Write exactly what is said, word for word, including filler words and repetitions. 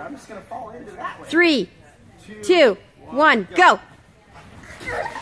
I'm just gonna fall into that way. Three, two, one, go.